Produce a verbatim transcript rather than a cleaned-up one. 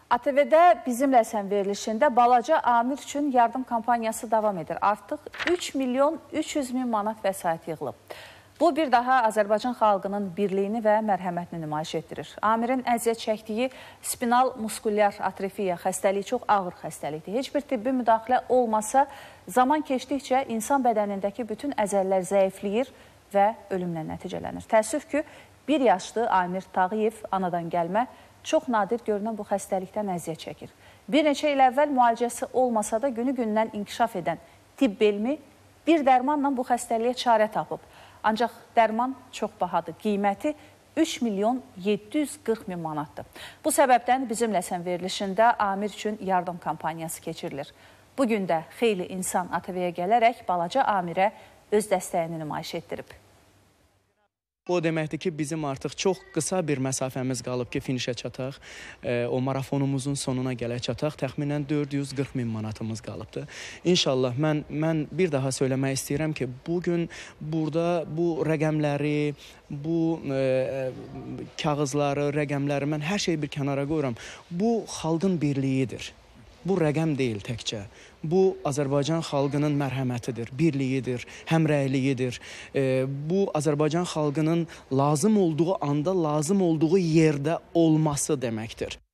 A T V-də Bizimlə Sən verilişində balaca Amir üçün yardım kampaniyası davam edir. Artıq üç milyon üç yüz min manat vəsait yığılıb. Bu bir daha Azərbaycan xalqının birliyini və mərhəmətini nümayiş etdirir. Amirin əziyyət çəkdiyi spinal muskulyar atrofiya xəstəliyi çox ağır xəstəlikdir. Heç bir tibbi müdaxilə olmasa, zaman keçdikcə insan bədənindəki bütün əzəllər zəifləyir və ölümlə nəticələnir. Təəssüf ki, bir yaşlı Amir Tağıyev anadan gəlmə çox nadir görünən bu xəstəlikdən əziyyət çəkir. Bir neçə il əvvəl müalicəsi olmasa da günü-gündən inkişaf edən tibb elmi bir dərmanla bu xəstəliyə çarə tapıb. Ancaq dərman çox bahadır. Qiyməti üç milyon yeddi yüz qırx min manatdır. Bu səbəbdən Bizimlə Sən verilişində Amir üçün yardım kampaniyası keçirilir. Bugün də xeyli insan A T V-yə gələrək balaca Amirə öz dəstəyini nümayiş etdirib. O deməkdir ki, bizim artıq çox qısa bir məsafəmiz qalıb ki, finişə çataq. E, o marafonumuzun sonuna gələk çataq. Təxminən dörd yüz qırx min manatımız qalıbdır. İnşallah mən, mən bir daha söyləmək istəyirəm ki, bugün burada bu rəqəmləri, bu e, kağızları, rəqəmləri mən hər şeyi bir kənara qoyuram. Bu xalqın birliyidir. Bu rəqəm deyil təkcə. Bu Azərbaycan xalqının mərhəmətidir, birliyidir, həmrəyliyidir. E, bu Azərbaycan xalqının lazım olduğu anda, lazım olduğu yerdə olması deməkdir.